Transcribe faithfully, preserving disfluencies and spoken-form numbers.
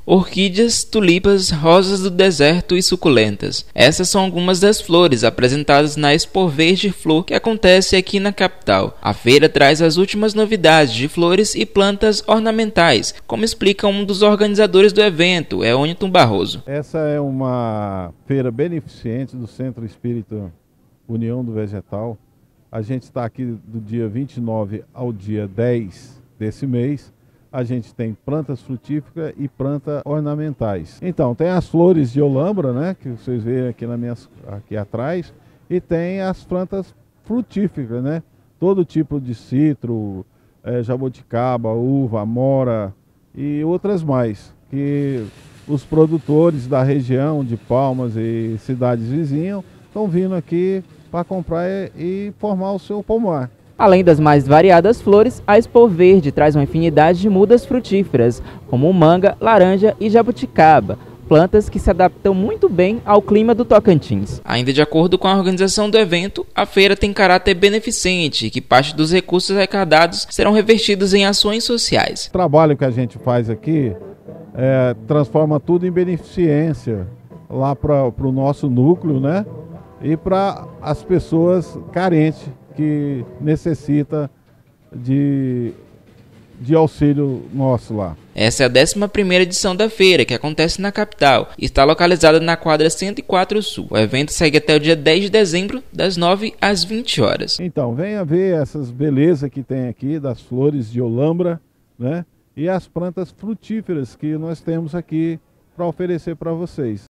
Orquídeas, tulipas, rosas do deserto e suculentas. Essas são algumas das flores apresentadas na Expo Verde Flor, que acontece aqui na capital. A feira traz as últimas novidades de flores e plantas ornamentais, como explica um dos organizadores do evento, Eônito Barroso. Essa é uma feira beneficente do Centro Espírita União do Vegetal. A gente está aqui do dia vinte e nove ao dia dez desse mês. A gente tem plantas frutíferas e plantas ornamentais. Então, tem as flores de olambra, né, que vocês veem aqui, na minha, aqui atrás, e tem as plantas frutíferas, né, todo tipo de citro, é, jabuticaba, uva, amora e outras mais, que os produtores da região de Palmas e cidades vizinhas estão vindo aqui para comprar e, e formar o seu pomar. Além das mais variadas flores, a Expo Verde traz uma infinidade de mudas frutíferas, como manga, laranja e jabuticaba, plantas que se adaptam muito bem ao clima do Tocantins. Ainda de acordo com a organização do evento, a feira tem caráter beneficente e que parte dos recursos arrecadados serão revertidos em ações sociais. O trabalho que a gente faz aqui é, transforma tudo em beneficência lá para o nosso núcleo, né? E para as pessoas carentes que necessita de, de auxílio nosso lá. Essa é a décima primeira edição da feira, que acontece na capital, e está localizada na quadra cento e quatro Sul. O evento segue até o dia dez de dezembro, das nove às vinte horas. Então, venha ver essas belezas que tem aqui, das flores de olambra, né? E as plantas frutíferas que nós temos aqui para oferecer para vocês.